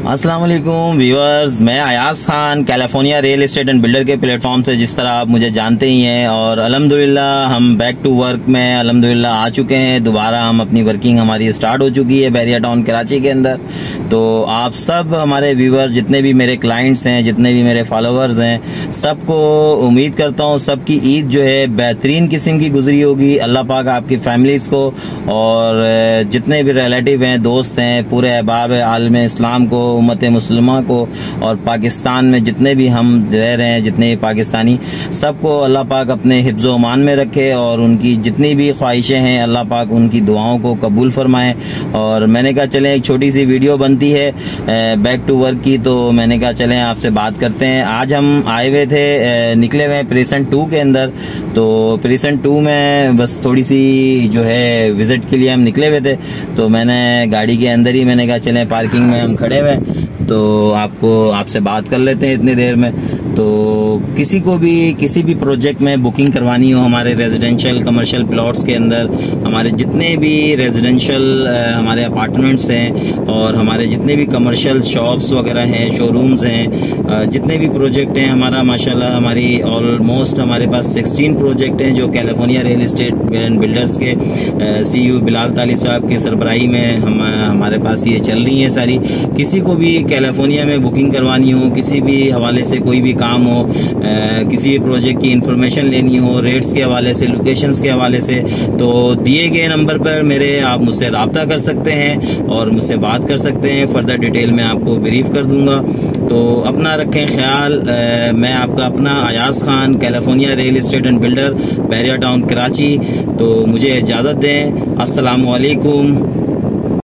अस्सलाम वालेकुम व्यूअर्स, मैं Ayaz Khan California real estate and builder के प्लेटफॉर्म से, जिस तरह आप मुझे जानते ही हैं, और अल्हम्दुलिल्लाह हम बैक टू वर्क में अल्हम्दुलिल्लाह आ चुके हैं। दोबारा हम अपनी वर्किंग हमारी स्टार्ट हो चुकी है बैरिया टाउन कराची के अंदर। तो आप सब हमारे व्यूअर, जितने भी मेरे क्लाइंट्स हैं, जितने भी मेरे फॉलोअर्स हैं, सबको उम्मीद करता हूँ सबकी ईद जो है बेहतरीन किस्म की गुजरी होगी। अल्लाह पाक आपकी फैमिलीज को और जितने भी रिलेटिव हैं, दोस्त हैं, पूरे अहबाब आलम इस्लाम को, उम्मत मुसलमा को, और पाकिस्तान में जितने भी हम रह रहे हैं, जितने भी पाकिस्तानी, सबको अल्लाह पाक अपने हिफ्ज़ व अमान में रखे और उनकी जितनी भी ख्वाहिशें हैं अल्लाह पाक उनकी दुआओं को कबूल फरमाए। और मैंने कहा चलें एक छोटी सी वीडियो बनती है बैक टू वर्क की, तो मैंने कहा चलें आपसे बात करते हैं। आज हम आए हुए थे, निकले हुए प्रेसेंट 2 के अंदर। तो प्रेसेंट 2 में बस थोड़ी सी जो है विजिट के लिए हम निकले हुए थे, तो मैंने गाड़ी के अंदर ही मैंने कहा चलें पार्किंग में हम खड़े हुए, तो आपसे बात कर लेते हैं इतनी देर में। तो किसी को भी किसी भी प्रोजेक्ट में बुकिंग करवानी हो हमारे रेजिडेंशियल कमर्शियल प्लॉट्स के अंदर, हमारे जितने भी रेजिडेंशियल हमारे अपार्टमेंट्स हैं और हमारे जितने भी कमर्शियल शॉप्स वगैरह हैं, शोरूम्स हैं, जितने भी प्रोजेक्ट हैं, हमारा माशाल्लाह हमारी ऑलमोस्ट हमारे पास 16 प्रोजेक्ट हैं जो California real estate and builders के CEO बिलाल ताली साहब की सरबराही में हमारे पास ये चल रही है सारी। किसी को भी कैलिफोर्निया में बुकिंग करवानी हो, किसी भी हवाले से कोई भी काम हो, किसी भी प्रोजेक्ट की इंफॉर्मेशन लेनी हो, रेट्स के हवाले से, लोकेशंस के हवाले से, तो दिए गए नंबर पर मेरे आप मुझसे राब्ता कर सकते हैं और मुझसे बात कर सकते हैं। फर्दर डिटेल में आपको ब्रीफ कर दूंगा। तो अपना रखें ख्याल। मैं आपका अपना Ayaz Khan California real estate and builder Bahria town Karachi. तो मुझे इजाजत दें। अस्सलाम वालेकुम।